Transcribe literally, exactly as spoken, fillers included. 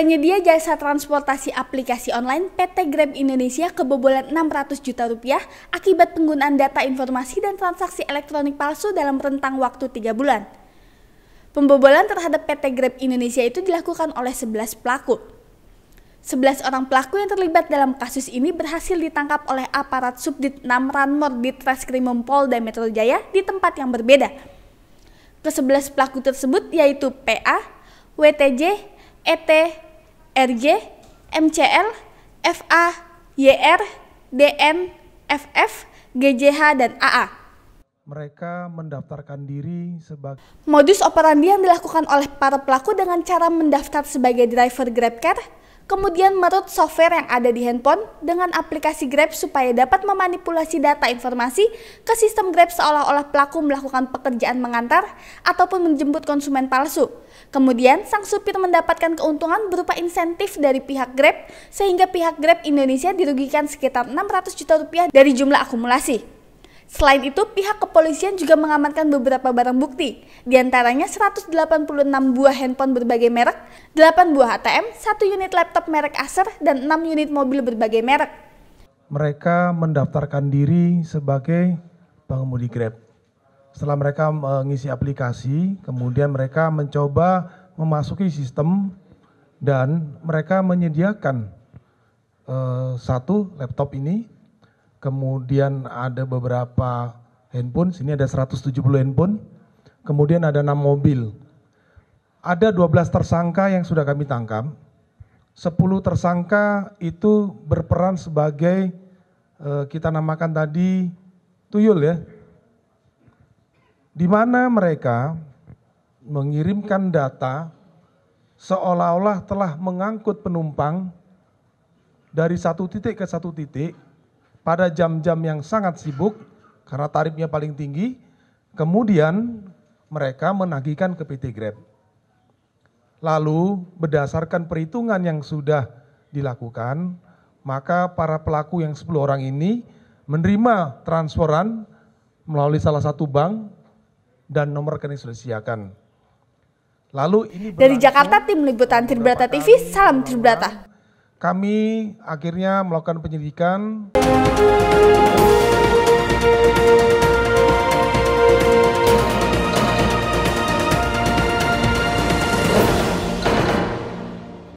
Penyedia jasa transportasi aplikasi online P T Grab Indonesia kebobolan enam ratus juta rupiah akibat penggunaan data informasi dan transaksi elektronik palsu dalam rentang waktu tiga bulan. Pembobolan terhadap P T Grab Indonesia itu dilakukan oleh sebelas pelaku. sebelas orang pelaku yang terlibat dalam kasus ini berhasil ditangkap oleh aparat Subdit enam Ranmor Ditreskrimum Polda Metro Jaya di tempat yang berbeda. Kesebelas pelaku tersebut yaitu P A, W T J, E T, R J, M C L, F A, Y R, D N, F F, G J H, dan A A. Mereka mendaftarkan diri sebagai... Modus operandi yang dilakukan oleh para pelaku dengan cara mendaftar sebagai driver GrabCar, kemudian meroot software yang ada di handphone dengan aplikasi Grab supaya dapat memanipulasi data informasi ke sistem Grab seolah-olah pelaku melakukan pekerjaan mengantar ataupun menjemput konsumen palsu. Kemudian sang supir mendapatkan keuntungan berupa insentif dari pihak Grab sehingga pihak Grab Indonesia dirugikan sekitar enam ratus juta rupiah dari jumlah akumulasi. Selain itu, pihak kepolisian juga mengamankan beberapa barang bukti, diantaranya seratus delapan puluh enam buah handphone berbagai merek, delapan buah A T M, satu unit laptop merek Acer, dan enam unit mobil berbagai merek. Mereka mendaftarkan diri sebagai pengemudi Grab. Setelah mereka mengisi aplikasi, kemudian mereka mencoba memasuki sistem dan mereka menyediakan uh, satu laptop ini. Kemudian ada beberapa handphone, sini ada seratus tujuh puluh handphone, kemudian ada enam mobil. Ada dua belas tersangka yang sudah kami tangkap, sepuluh tersangka itu berperan sebagai, eh, kita namakan tadi, tuyul ya. Di mana mereka mengirimkan data seolah-olah telah mengangkut penumpang dari satu titik ke satu titik, pada jam-jam yang sangat sibuk karena tarifnya paling tinggi, kemudian mereka menagihkan ke P T Grab. Lalu berdasarkan perhitungan yang sudah dilakukan, maka para pelaku yang sepuluh orang ini menerima transferan melalui salah satu bank dan nomor rekening sudah disediakan. Lalu ini dari Jakarta, tim liputan Tribrata T V, salam Tribrata. Kami akhirnya melakukan penyelidikan.